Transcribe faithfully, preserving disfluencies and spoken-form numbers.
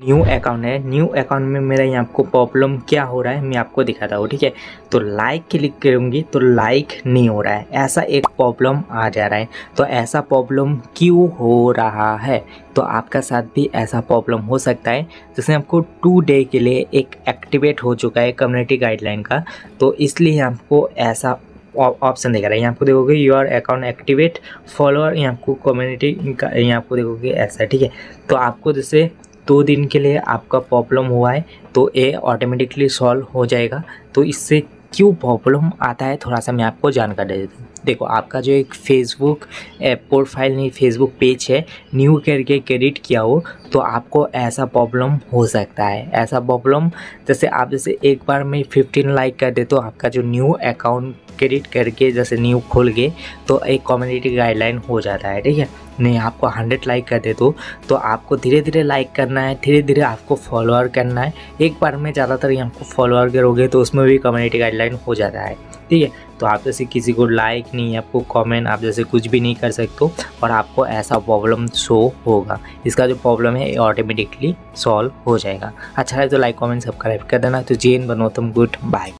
New account है, new account में मेरा यहाँ आपको प्रॉब्लम क्या हो रहा है मैं आपको दिखाता हूँ, ठीक है। तो लाइक क्लिक करूँगी तो लाइक नहीं हो रहा है, ऐसा एक प्रॉब्लम आ जा रहा है। तो ऐसा प्रॉब्लम क्यों हो रहा है, तो आपका साथ भी ऐसा प्रॉब्लम हो सकता है। जैसे आपको टू डे के लिए एक एक्टिवेट हो चुका है कम्युनिटी गाइडलाइन का, तो इसलिए आपको ऐसा ऑप्शन दिख रहा है। यहाँ आपको देखोगे योर अकाउंट एक्टिवेट फॉलोअर, यहाँ आपको कम्युनिटी का यहाँ आपको देखोगे ऐसा, ठीक है। तो आपको जैसे दो दिन के लिए आपका प्रॉब्लम हुआ है तो ये ऑटोमेटिकली सॉल्व हो जाएगा। तो इससे क्यों प्रॉब्लम आता है थोड़ा सा मैं आपको जानकारी दे देता हूँ। देखो आपका जो एक फेसबुक प्रोफाइल नहीं फेसबुक पेज है न्यू करके क्रेडिट किया हो तो आपको ऐसा प्रॉब्लम हो सकता है। ऐसा प्रॉब्लम जैसे आप जैसे एक बार में फिफ्टीन लाइक कर दे तो आपका जो न्यू अकाउंट क्रेडिट करके जैसे न्यू खोल गए तो एक कम्युनिटी गाइडलाइन हो जाता है, ठीक है। नहीं आपको हंड्रेड लाइक कर दे तो तो आपको धीरे धीरे लाइक करना है, धीरे धीरे आपको फॉलोअर करना है। एक बार में ज़्यादातर ही आपको फॉलोअर करोगे तो उसमें भी कम्युनिटी गाइडलाइन हो जाता है, ठीक है। तो आप जैसे किसी को लाइक नहीं, आपको कमेंट आप जैसे कुछ भी नहीं कर सकते और आपको ऐसा प्रॉब्लम शो होगा। इसका जो प्रॉब्लम है ये ऑटोमेटिकली सॉल्व हो जाएगा। अच्छा है तो लाइक कमेंट सब्सक्राइब कर देना। तो जेन बनो तुम गुड बाय।